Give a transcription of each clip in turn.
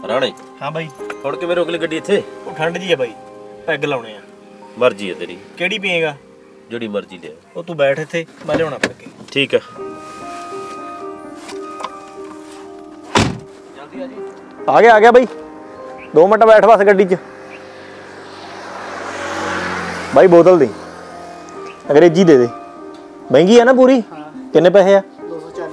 ਰਾਣੇ हाँ भाई ਹੁਣ ਕਿਵੇਂ ਰੋਕ ਲਈ ਗੱਡੀ ਇੱਥੇ? वो ठंड जी है भाई पैग लाने हैं। ਮਰਜ਼ੀ ਹੈ ਤੇਰੀ, केड़ी पिएगा? ਜਿਹੜੀ ਮਰਜ਼ੀ ले। वो तू बैठ इत्थे मैं लियाना फड़ के। ठीक है। आ गया भाई 2 मिनट बैठ बस गड्डी च। भाई बोतल दी अंग्रेजी दे दे, महंगी है ना पूरी? किन्ने पैसे है? 240।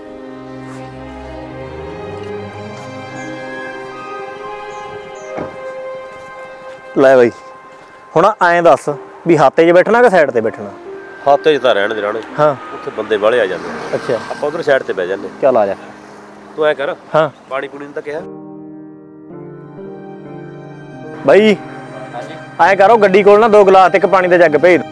ਲੈ ਬਾਈ ਹੁਣ ਐਂ ਦੱਸ ਵੀ ਹਾਤੇ 'ਚ ਬੈਠਣਾ ਕਿ ਸਾਈਡ ਤੇ ਬੈਠਣਾ? ਹਾਤੇ 'ਚ ਤਾਂ ਰਹਿਣ ਦੇ ਰਾਣੇ। ਹਾਂ ਉੱਥੇ ਬੰਦੇ ਵਾਲੇ ਆ ਜਾਂਦੇ। ਅੱਛਾ ਆਪਾਂ ਉਧਰ ਸਾਈਡ ਤੇ ਬਹਿ ਜਾਂਦੇ। ਚੱਲ ਆ ਜਾ। ਤੂੰ ਐ ਕਰ, ਹਾਂ ਪਾਣੀ ਪੂਣੀ ਨੂੰ ਤਾਂ ਕਿਹਾ ਬਾਈ। ਹਾਂਜੀ ਐਂ ਕਰੋ ਗੱਡੀ ਕੋਲ ਨਾ 2 ਗਲਾਸ ਤੇ ਇੱਕ ਪਾਣੀ ਦਾ ਜੱਗ ਭੇਜ।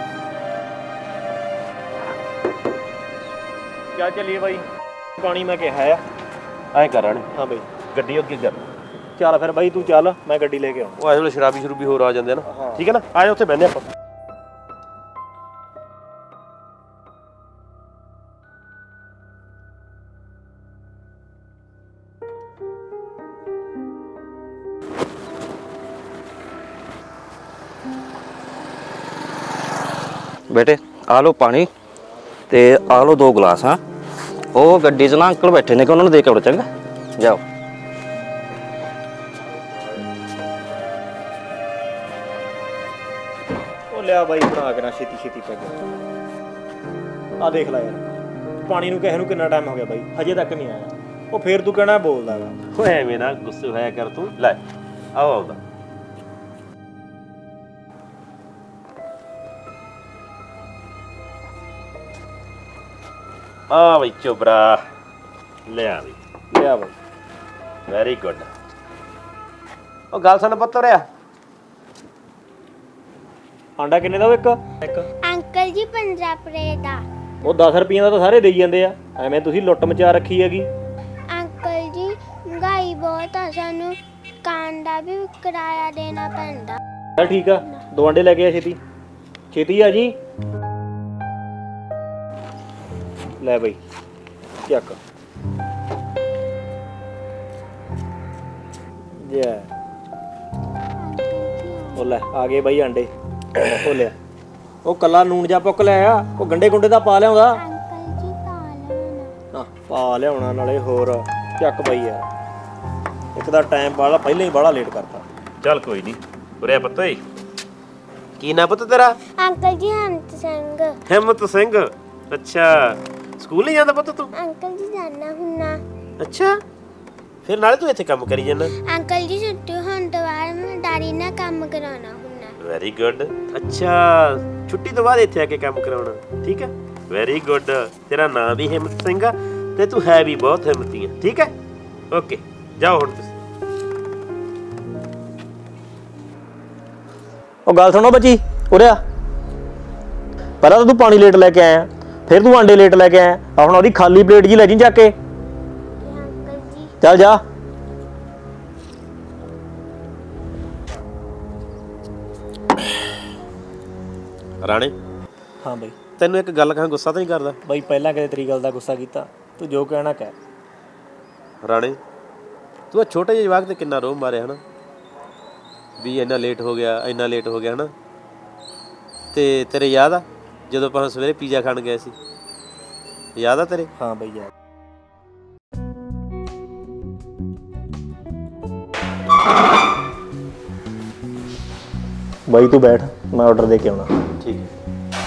ਕਿਆ ਚੱਲੀਏ ਬਾਈ, ਪਾਣੀ ਮੈਂ ਕਿਹਾ ਆ। ਐ ਕਰ ਰਾਣੇ, ਹਾਂ ਬਾਈ ਗੱਡੀ ਅੱਗੇ ਕਰ। ਚੱਲ ਫਿਰ ਬਾਈ ਤੂੰ ਚੱਲ, ਮੈਂ ਗੱਡੀ ਲੈ ਕੇ ਆਉਣਾ। ਉਹ ਐ ਵੇਲੇ ਸ਼ਰਾਬੀ ਸ਼ਰੂਬੀ ਹੋਰ ਆ ਜਾਂਦੇ ਨਾ। ਠੀਕ ਹੈ ਨਾ, ਆ ਜਾ ਉੱਥੇ ਬਹਿੰਦੇ ਆਪਾਂ। बेटे आ लो पानी ते आ लो 2 गिलास। हाँ वो गड्डी च ना अंकल बैठे ने कि उन्होंने दे के आओ। चंगा जाओ। ਉਹ ਲਿਆ ਬਾਈ ਬਣਾ ਕੇ ਨਾ ਛੇਤੀ ਛੇਤੀ ਪੈਗ। ਆ ਦੇਖ ਲੈ ਯਾਰ, ਪਾਣੀ ਨੂੰ ਕਿਸੇ ਨੂੰ ਕਿੰਨਾ ਟਾਈਮ ਹੋ ਗਿਆ ਬਾਈ, ਹਜੇ ਤੱਕ ਨਹੀਂ ਆਇਆ। ਉਹ ਫੇਰ ਤੂੰ ਕਹਿਣਾ ਬੋਲਦਾ ਵਾ। ਓਏ ਐਵੇਂ ਨਾ ਗੁੱਸੇ ਹੋਇਆ ਕਰ ਤੂੰ। ਲੈ ਆਓ ਆਉਂਦਾ। ਆ ਬਈ ਚੋਬਰਾ ਲਿਆ ਬਈ, ਲਿਆ ਬਾਈ। Very good. ਉਹ ਗੱਲ ਸੁਣ ਪੁੱਤ ਰਿਆ, ਆਂਡਾ ਕਿੰਨੇ ਦਾ ਉਹ ਇੱਕ? ਅੰਕਲ ਜੀ 15 ਰੁਪਏ ਦਾ। ਉਹ 10 ਰੁਪਈਆਂ ਦਾ ਤਾਂ ਸਾਰੇ ਦੇਈ ਜਾਂਦੇ ਆ, ਐਵੇਂ ਤੁਸੀਂ ਲੁੱਟ ਮਚਾ ਰੱਖੀ ਹੈਗੀ। ਅੰਕਲ ਜੀ ਮਹਿੰਗਾਈ ਬਹੁਤ ਆ, ਸਾਨੂੰ ਦੁਕਾਨ ਦਾ ਵੀ ਕਿਰਾਇਆ ਦੇਣਾ ਪੈਂਦਾ। ਚੱਲ ਠੀਕ ਆ, 2 ਆਂਡੇ ਲੈ ਕੇ ਆ ਛੇਤੀ ਛੇਤੀ ਆ ਜੀ। ਲੈ ਬਈ ਚੱਕ। ਜੈ ਉਹ ਲੈ ਆ ਗਏ ਬਾਈ ਆਂਡੇ। ਉਹ ਲਿਆ, ਉਹ ਕੱਲਾ ਨੂਣ ਜਾ ਪੁੱਕ ਲਿਆ, ਉਹ ਗੰਡੇ ਗੁੰਡੇ ਦਾ ਪਾ ਲਿਆਉਂਦਾ। ਅੰਕਲ ਜੀ ਪਾ ਲੈਣਾ। ਪਾ ਲਿਆਉਣਾ ਨਾਲੇ ਹੋਰ। ਚੱਕ ਬਾਈ ਯਾਰ, ਇੱਕ ਦਾ ਟਾਈਮ ਬਾਲਾ ਪਹਿਲਾਂ ਹੀ ਬਾਲਾ ਲੇਟ ਕਰਤਾ। ਚੱਲ ਕੋਈ ਨਹੀਂ। ਉਰੇ ਪੁੱਤ ਓਏ, ਕੀ ਨਾ ਪੁੱਤ ਤੇਰਾ? ਅੰਕਲ ਜੀ ਹਿੰਮਤ ਸਿੰਘ। ਹਿੰਮਤ ਸਿੰਘ। ਅੱਛਾ, ਸਕੂਲ ਨਹੀਂ ਜਾਂਦਾ ਪੁੱਤ ਤੂੰ? ਅੰਕਲ ਜੀ ਜਾਣਾ ਹੁੰਨਾ। ਅੱਛਾ, ਫਿਰ ਨਾਲੇ ਤੂੰ ਇੱਥੇ ਕੰਮ ਕਰੀ ਜਾਂਦਾ? ਅੰਕਲ ਜੀ ਛੁੱਟੀ ਹੋਣ ਤੋਂ ਬਾਅਦ ਮੈਂ ਡੈਡੀ ਨਾਲ ਕੰਮ ਕਰਾਉਣਾ ਹੁੰਨਾ। Very good. ਅੱਛਾ, ਛੁੱਟੀ ਤੋਂ ਬਾਅਦ ਇੱਥੇ ਆ ਕੇ ਕੰਮ ਕਰਾਉਣਾ। ਠੀਕ ਹੈ, ਵੈਰੀ ਗੁੱਡ। ਤੇਰਾ ਨਾਮ ਵੀ ਹਿੰਮਤ ਸਿੰਘ ਆ ਤੇ ਤੂੰ ਹੈ ਵੀ ਬਹੁਤ ਹਿੰਮਤੀ ਆ। ਠੀਕ ਹੈ, ਓਕੇ ਜਾਓ ਹੁਣ ਤੁਸੀਂ। ਉਹ ਗੱਲ ਸੁਣੋ ਬੱਚੀ, ਉਰੇ ਆ। ਪਹਿਲਾਂ ਤਾਂ ਤੂੰ ਪਾਣੀ ਲੇਟ ਲੈ ਕੇ ਆਇਆ, ਫਿਰ ਤੂੰ ਆਂਡੇ ਲੇਟ ਲੈ ਕੇ ਆਇਆ। ਆ ਹੁਣ ਉਹਦੀ ਖਾਲੀ ਪਲੇਟ ਜੀ ਲੈ ਜੀ ਚੱਕ ਕੇ। ਅੰਕਲ ਜੀ ਚੱਲ ਜਾ। ਰਾਣੇ, ਹਾਂ ਬਾਈ। ਤੈਨੂੰ ਇੱਕ ਗੱਲ ਕਹਾਂ, ਗੁੱਸਾ ਤਾਂ ਨਹੀਂ ਕਰਦਾ? ਬਾਈ ਪਹਿਲਾਂ ਕਦੇ ਤੇਰੀ ਗੱਲ ਦਾ ਗੁੱਸਾ ਕੀਤਾ? ਤੂੰ ਜੋ ਕਹਿਣਾ ਕਹਿ। ਰਾਣੇ, ਤੂੰ ਆ ਛੋਟੇ ਜਿਹੇ ਜਵਾਕ ਤੇ ਕਿੰਨਾ ਰੋਹ ਮਾਰਿਆ ਹਨਾ, ਵੀ ਇੰਨਾ ਲੇਟ ਹੋ ਗਿਆ ਇੰਨਾ ਲੇਟ ਹੋ ਗਿਆ ਹਨਾ। ਤੇ ਤੇਰੇ ਯਾਦ ਆ ਜਦੋਂ ਆਪਾਂ ਸਵੇਰੇ ਪੀਜ਼ਾ ਖਾਣ ਗਏ ਸੀ? ਯਾਦ ਆ ਤੇਰੇ? ਹਾਂ ਬਾਈ ਯਾਰ। ਬਾਈ ਤੂੰ ਬੈਠ, ਮੈਂ ਆਰਡਰ ਦੇ ਕੇ ਆਉਣਾ। ਠੀਕ ਹੈ।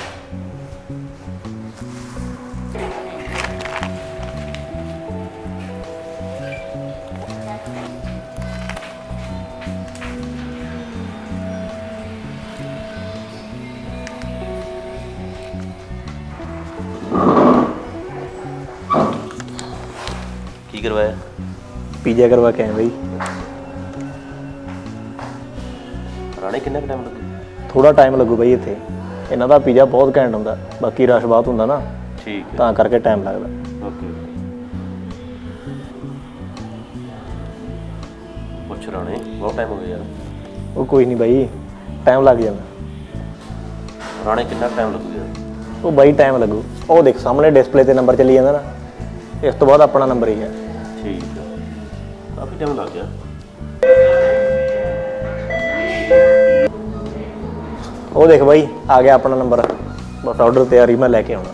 ਕੀ ਕਰਵਾਇਆ? ਪੀਜ਼ਾ ਕਰਵਾ ਕੇ ਆਇਆ ਬਾਈ। ਰਾਣੇ ਕਿੰਨਾ ਟਾਈਮ ਲੱਗੂ? ਥੋੜਾ ਟਾਈਮ ਲੱਗੂ ਬਾਈ, ਇੱਥੇ ਇਹਨਾਂ ਦਾ ਪੀਜ਼ਾ ਬਹੁਤ ਘੈਂਟ ਹੁੰਦਾ, ਬਾਕੀ ਰਸ਼ ਬਹੁਤ ਹੁੰਦਾ ਨਾ, ਠੀਕ ਹੈ, ਤਾਂ ਕਰਕੇ ਟਾਈਮ ਲੱਗਦਾ। ਓਕੇ। ਪੁੱਛ ਰਾਣੇ, ਬਹੁਤ ਟਾਈਮ ਹੋ ਗਿਆ ਯਾਰ। ਉਹ ਕੋਈ ਨਹੀਂ ਬਾਈ, ਟਾਈਮ ਲੱਗ ਜਾਂਦਾ। ਰਾਣੇ ਕਿੰਨਾ ਟਾਈਮ ਲੱਗੂ ਯਾਰ? ਉਹ ਬਾਈ ਟਾਈਮ ਲੱਗੂ। ਉਹ ਦੇਖ ਸਾਹਮਣੇ ਡਿਸਪਲੇ ਤੇ ਨੰਬਰ ਚੱਲੀ ਜਾਂਦਾ ਨਾ, ਇਸ ਤੋਂ ਬਾਅਦ ਆਪਣਾ ਨੰਬਰ ਹੀ ਹੈ। ਠੀਕ ਹੈ, ਕਾਫੀ ਟਾਈਮ ਲੱਗ ਗਿਆ। ਉਹ ਦੇਖ ਬਾਈ ਆ ਗਿਆ ਆਪਣਾ ਨੰਬਰ, ਬਸ ਆਰਡਰ ਤਿਆਰੀ ਮੈਂ ਲੈ ਕੇ ਆਉਣਾ।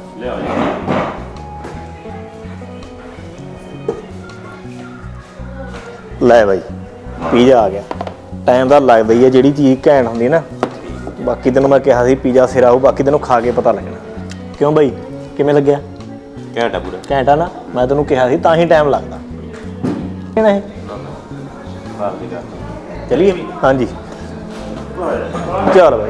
ਲੈ ਬਾਈ ਪੀਜ਼ਾ ਆ ਗਿਆ। ਟਾਈਮ ਦਾ ਲੱਗਦਾ ਹੀ ਹੈ, ਜਿਹੜੀ ਚੀਜ਼ ਘੈਂਟ ਹੁੰਦੀ ਨਾ, ਬਾਕੀ ਤੈਨੂੰ ਮੈਂ ਕਿਹਾ ਸੀ ਪੀਜ਼ਾ ਸਿਰਾ ਹੋਊ, ਬਾਕੀ ਤੈਨੂੰ ਖਾ ਕੇ ਪਤਾ ਲੱਗਣਾ। ਕਿਉਂ ਬਾਈ ਕਿਵੇਂ ਲੱਗਿਆ? ਘੈਂਟਾ ਪੂਰਾ ਘੈਂਟਾ ਨਾ, ਮੈਂ ਤੈਨੂੰ ਕਿਹਾ ਸੀ ਤਾਂ ਹੀ ਟਾਈਮ ਲੱਗਦਾ। ਨਹੀਂ ਚਲੀਏ? ਹਾਂਜੀ ਚੱਲ ਬਾਈ।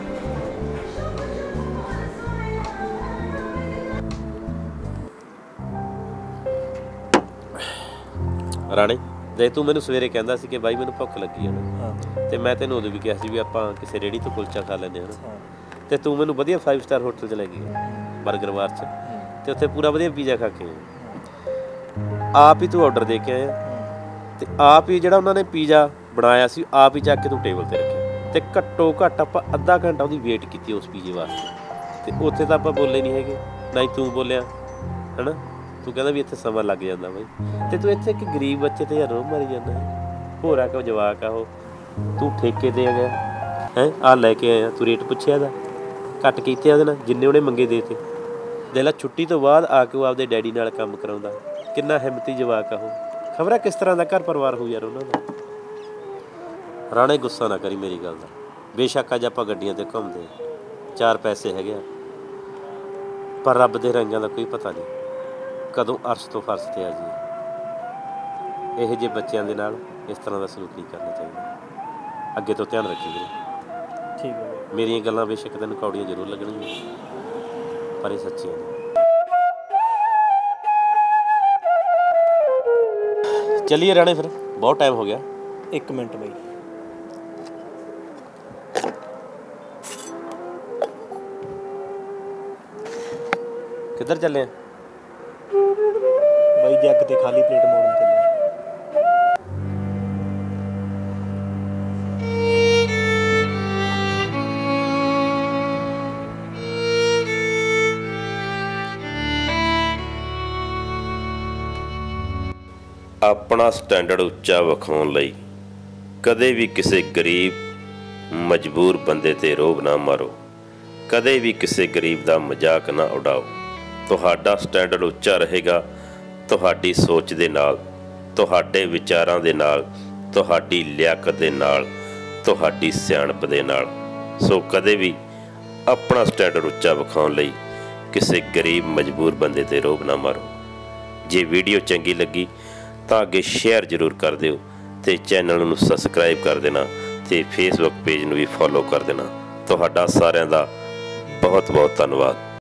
ਰਾਣੇ ਜੇ ਤੂੰ ਮੈਨੂੰ ਸਵੇਰੇ ਕਹਿੰਦਾ ਸੀ ਕਿ ਬਾਈ ਮੈਨੂੰ ਭੁੱਖ ਲੱਗੀ ਹੈ ਨਾ, ਤੇ ਮੈਂ ਤੈਨੂੰ ਉਦੋਂ ਵੀ ਕਿਹਾ ਸੀ ਵੀ ਆਪਾਂ ਕਿਸੇ ਰੇੜੀ ਤੋਂ ਕੁਲਚਾ ਖਾ ਲੈਂਦੇ ਹਾਂ ਨਾ, ਤੇ ਤੂੰ ਮੈਨੂੰ ਵਧੀਆ 5 ਸਟਾਰ ਹੋਟਲ 'ਚ ਲੈ ਗਿਆ ਬਰਗਰਵਾਰ 'ਚ, ਤੇ ਉੱਥੇ ਪੂਰਾ ਵਧੀਆ ਪੀਜ਼ਾ ਖਾ ਕੇ ਆਪ ਹੀ ਤੂੰ ਆਰਡਰ ਦੇ ਕੇ ਆਇਆ, ਤੇ ਆਪ ਹੀ ਜਿਹੜਾ ਉਹਨਾਂ ਨੇ ਪੀਜ਼ਾ ਬਣਾਇਆ ਸੀ ਆਪ ਹੀ ਚੱਕ ਕੇ ਤੂੰ ਟੇਬਲ ਤੇ ਰੱਖਿਆ, ਤੇ ਘੱਟੋ ਘੱਟ ਆਪਾਂ ਅੱਧਾ ਘੰਟਾ ਉਹਦੀ ਵੇਟ ਕੀਤੀ ਉਸ ਪੀਜ਼ੇ ਵਾਸਤੇ, ਤੇ ਉੱਥੇ ਤਾਂ ਆਪਾਂ ਬੋਲੇ ਨਹੀਂ ਹੈਗੇ, ਨਾ ਹੀ ਤੂੰ ਬੋਲਿਆ ਹੈ ਨਾ। ਤੂੰ ਕਹਿੰਦਾ ਵੀ ਇੱਥੇ ਸਮਾਂ ਲੱਗ ਜਾਂਦਾ ਬਾਈ, ਤੇ ਤੂੰ ਇੱਥੇ ਇੱਕ ਗਰੀਬ ਬੱਚੇ ਤੇ ਯਾਰ ਰੋਹ ਮਾਰੀ ਜਾਂਦਾ, ਹੋਰਾ ਕਿ ਜਵਾਕ ਆ ਉਹ, ਤੂੰ ਠੇਕੇ ਤੇ ਗਿਆ ਹੈ, ਆ ਲੈ ਕੇ ਆਇਆ, ਤੂੰ ਰੇਟ ਪੁੱਛਿਆ ਦਾ ਘੱਟ ਕੀਤੇ ਉਹਦੇ ਨਾਲ, ਜਿੰਨੇ ਉਹਨੇ ਮੰਗੇ ਦੇ ਤੇ। ਦੇਖ ਲਾ ਛੁੱਟੀ ਤੋਂ ਬਾਅਦ ਆ ਕੇ ਉਹ ਆਪਦੇ ਡੈਡੀ ਨਾਲ ਕੰਮ ਕਰਾਉਂਦਾ, ਕਿੰਨਾ ਹਿੰਮਤੀ ਜਵਾਕ ਆ ਉਹ, ਖਬਰ ਕਿਸ ਤਰ੍ਹਾਂ ਦਾ ਘਰ ਪਰਿਵਾਰ ਹੋ ਯਾਰ ਉਹਨਾਂ ਦਾ। ਰਾਣੇ ਗੁੱਸਾ ਨਾ ਕਰੀ ਮੇਰੀ ਗੱਲ ਦਾ, ਬੇਸ਼ੱਕ ਅੱਜ ਆਪਾਂ ਗੱਡੀਆਂ ਤੇ ਘੁੰਮਦੇ, 4 ਪੈਸੇ ਹੈਗੇ ਆ, ਪਰ ਰੱਬ ਦੇ ਰੰਗਾਂ ਦਾ ਕੋਈ ਪਤਾ ਨਹੀਂ ਕਦੋਂ ਅਰਸ਼ ਤੋਂ ਫਰਸ਼ ਤੇ ਆ ਜੀ। ਇਹੋ ਜਿਹੇ ਬੱਚਿਆਂ ਦੇ ਨਾਲ ਇਸ ਤਰ੍ਹਾਂ ਦਾ ਸਲੂਕ ਨਹੀਂ ਕਰਨਾ ਚਾਹੀਦਾ। ਅੱਗੇ ਤੋਂ ਧਿਆਨ ਰੱਖੀ ਵੀਰੇ। ਠੀਕ ਹੈ। ਮੇਰੀਆਂ ਗੱਲਾਂ ਬੇਸ਼ੱਕ ਤੈਨੂੰ ਕੌੜੀਆਂ ਜ਼ਰੂਰ ਲੱਗਣਗੀਆਂ, ਪਰ ਇਹ ਸੱਚੀਆਂ ਨੇ। ਚੱਲੀਏ ਰਾਣੇ ਫਿਰ, ਬਹੁਤ ਟਾਈਮ ਹੋ ਗਿਆ। 1 ਮਿੰਟ ਬਾਈ। ਕਿੱਧਰ ਚੱਲੇ ਆ? ਬਾਈ ਜੱਗ ਤੇ ਖਾਲੀ ਪਲੇਟ ਮੋੜਨ ਚੱਲੇ। ਆਪਣਾ ਸਟੈਂਡਰਡ ਉੱਚਾ ਵਿਖਾਉਣ ਲਈ ਕਦੇ ਵੀ ਕਿਸੇ ਗਰੀਬ ਮਜਬੂਰ ਬੰਦੇ ਤੇ ਰੋਬ ਨਾ ਮਾਰੋ, ਕਦੇ ਵੀ ਕਿਸੇ ਗਰੀਬ ਦਾ ਮਜ਼ਾਕ ਨਾ ਉਡਾਓ। ਤੁਹਾਡਾ ਸਟੈਂਡਰਡ ਉੱਚਾ ਰਹੇਗਾ ਤੁਹਾਡੀ ਸੋਚ ਦੇ ਨਾਲ, ਤੁਹਾਡੇ ਵਿਚਾਰਾਂ ਦੇ ਨਾਲ, ਤੁਹਾਡੀ ਲਿਆਕਤ ਦੇ ਨਾਲ, ਤੁਹਾਡੀ ਸਿਆਣਪ ਦੇ ਨਾਲ। ਸੋ ਕਦੇ ਵੀ ਆਪਣਾ ਸਟੈਂਡਰਡ ਉੱਚਾ ਵਿਖਾਉਣ ਲਈ ਕਿਸੇ ਗਰੀਬ ਮਜਬੂਰ ਬੰਦੇ ਤੇ ਰੋਬ ਨਾ ਮਾਰੋ। ਜੇ ਵੀਡੀਓ ਚੰਗੀ ਲੱਗੀ ਤਾਂ ਅੱਗੇ ਸ਼ੇਅਰ ਜ਼ਰੂਰ ਕਰ ਦਿਓ, ਅਤੇ ਚੈਨਲ ਨੂੰ ਸਬਸਕ੍ਰਾਈਬ ਕਰ ਦੇਣਾ, ਅਤੇ ਫੇਸਬੁੱਕ ਪੇਜ ਨੂੰ ਵੀ ਫੋਲੋ ਕਰ ਦੇਣਾ। ਤੁਹਾਡਾ ਸਾਰਿਆਂ ਦਾ ਬਹੁਤ ਬਹੁਤ ਧੰਨਵਾਦ।